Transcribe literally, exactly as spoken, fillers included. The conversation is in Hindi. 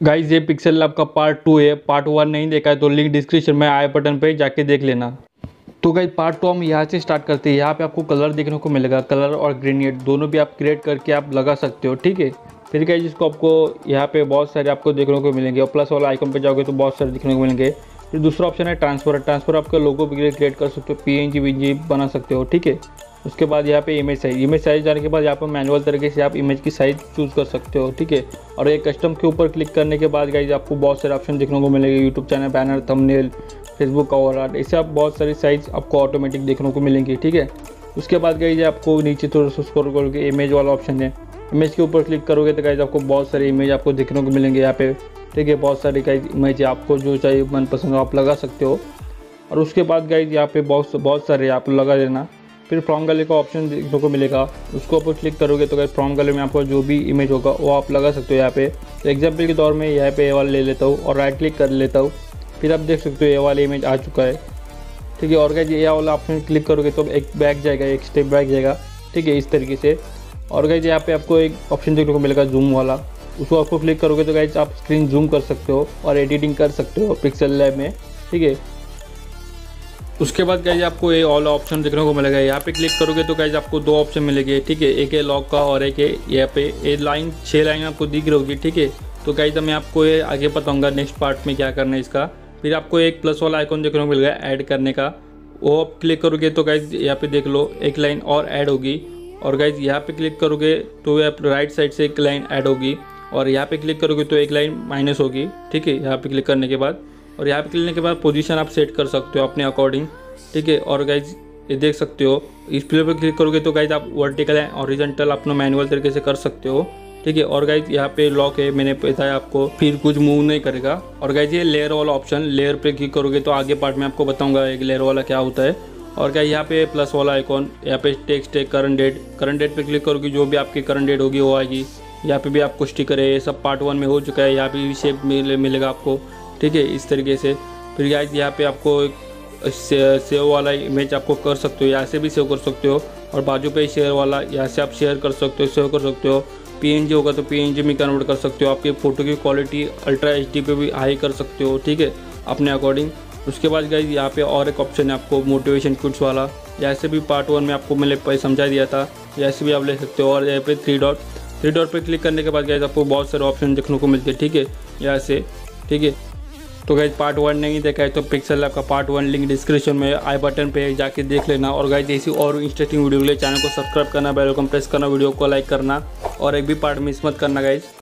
गाइज ये पिक्सेल लैब का पार्ट टू है। पार्ट वन नहीं देखा है तो लिंक डिस्क्रिप्शन में आई बटन पे जाके देख लेना। तो गाइज पार्ट टू हम यहाँ से स्टार्ट करते हैं। यहाँ पे आपको कलर देखने को मिलेगा, कलर और ग्रेडिएंट दोनों भी आप क्रिएट करके आप लगा सकते हो, ठीक है। फिर गाइज इसको आपको यहाँ पे बहुत सारे आपको देखने को मिलेंगे और प्लस वाला आइकन पे जाओगे तो बहुत सारे देखने को मिलेंगे। फिर दूसरा ऑप्शन है ट्रांसफर। ट्रांसफर आपका लोगो भी क्रिएट कर सकते हो, P N G V G बना सकते हो, ठीक है। उसके बाद यहाँ पे इमेज साइज इमेज साइज जाने के बाद यहाँ पर मैनुअल तरीके से आप इमेज की साइज चूज़ कर सकते हो, ठीक है। और एक कस्टम के ऊपर क्लिक करने के बाद गाइज आपको बहुत सारे ऑप्शन देखने को मिलेंगे, YouTube channel, banner, thumbnail, Facebook cover art, इससे आप बहुत सारी साइज आपको ऑटोमेटिक देखने को मिलेंगी, ठीक है। उसके बाद गाइज आपको नीचे थोड़ा सा स्क्रॉल करके इमेज वाला ऑप्शन है, इमेज के ऊपर क्लिक करोगे तो गाइज आपको बहुत सारे इमेज आपको देखने को मिलेंगे यहाँ पे, ठीक है। बहुत सारी गाइज इमेज आपको जो चाहिए मनपसंद आप लगा सकते हो। और उसके बाद गाइज यहाँ पे बहुत बहुत सारे आप लगा देना। फिर फ्रॉम गैलरी का ऑप्शन देखने को मिलेगा, उसको ऊपर क्लिक करोगे तो गाइज फ्रॉम गैलरी में आपको जो भी इमेज होगा वो आप लगा सकते हो यहाँ पे। तो एग्जाम्पल के तौर में यहाँ पे ये वाला ले लेता हूँ और राइट क्लिक कर लेता हूँ। फिर आप देख सकते हो ये वाला इमेज आ चुका है, ठीक है। और गाइज ये वाला ऑप्शन क्लिक करोगे तो एक बैक जाएगा, एक स्टेप बैक जाएगा, ठीक है, इस तरीके से। और गाइज यहाँ पे आपको एक ऑप्शन देखने को मिलेगा जूम वाला, उसको आपको क्लिक करोगे तो गाइज आप स्क्रीन जूम कर सकते हो और एडिटिंग कर सकते हो पिक्सेल लैब में, ठीक है। उसके बाद गाइज आपको ये ऑल ऑप्शन देखने को मिलेगा, यहाँ पे क्लिक करोगे तो गाइज आपको दो ऑप्शन मिलेंगे, ठीक है। एक है लॉक का और एक है यहाँ पे ये लाइन, छः लाइन आपको दिख रही होगी, ठीक है। तो गाइज मैं आपको ये आगे बताऊंगा नेक्स्ट पार्ट में क्या करना है इसका। फिर आपको एक प्लस वाला आइकॉन देखने को मिलेगा ऐड करने का, वो आप क्लिक करोगे तो गाइज यहाँ पे देख लो एक लाइन और ऐड होगी। और गाइज यहाँ पे क्लिक करोगे तो आप राइट साइड से एक लाइन ऐड होगी और यहाँ पे क्लिक करोगे तो एक लाइन माइनस होगी, ठीक है, यहाँ पे क्लिक करने के बाद। और यहाँ पे क्लिक करने के बाद पोजीशन आप सेट कर सकते हो अपने अकॉर्डिंग, ठीक है। और गाइज ये देख सकते हो इस प्ले पर क्लिक करोगे तो गाइज आप वर्टिकल एंड हॉरिजॉन्टल अपना मैनुअल तरीके से कर सकते हो, ठीक है। और गाइज यहाँ पे लॉक है, मैंने बताया आपको, फिर कुछ मूव नहीं करेगा। और गाइज ये लेयर वाला ऑप्शन, लेयर पे क्लिक करोगे तो आगे पार्ट में आपको बताऊंगा एक लेयर वाला क्या होता है। और गाइज यहाँ पे प्लस वाला आइकॉन, यहाँ पे टेक्स्ट है करंट डेट, करंट डेट पे क्लिक करोगे जो भी आपकी करंट डेट होगी वो आएगी। यहाँ पे भी आपको स्टिकर है, ये सब पार्ट वन में हो चुका है, यहाँ पे भी शेप मिले मिलेगा आपको, ठीक है, इस तरीके से। फिर गाइज यहाँ पे आपको से, सेव वाला इमेज आपको कर सकते हो, यहाँ से भी सेव कर सकते हो। और बाजू पे शेयर वाला, यहाँ से आप शेयर कर सकते हो, सेव कर सकते हो। पीएनजी होगा तो पीएनजी में कन्वर्ट कर सकते हो, आपकी फ़ोटो की क्वालिटी अल्ट्रा एचडी पे भी हाई कर सकते हो, ठीक है, अपने अकॉर्डिंग। उसके बाद गाइज यहाँ पे और एक ऑप्शन है आपको मोटिवेशन क्विट्स वाला, यहाँ से भी पार्ट वन में आपको मैंने समझा दिया था, यहाँ से भी आप ले सकते हो। और यहाँ पे थ्री डॉट थ्री डॉट पे क्लिक करने के बाद गाइज आपको बहुत सारे ऑप्शन देखने को मिलते हैं, ठीक है, यहाँ से, ठीक है। तो गाइज पार्ट वन नहीं देखा है तो पिक्सेल लैब का पार्ट वन लिंक डिस्क्रिप्शन में आई बटन पे जाके देख लेना। और गाइज ऐसी और इंटरेस्टिंग वीडियो के लिए चैनल को सब्सक्राइब करना, बेल आइकन प्रेस करना, वीडियो को लाइक करना और एक भी पार्ट मिस मत करना गाइज।